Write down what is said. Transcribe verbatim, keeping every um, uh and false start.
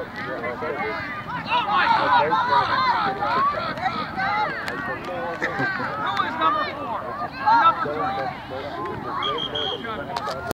Oh my God! Who is number four? Number three.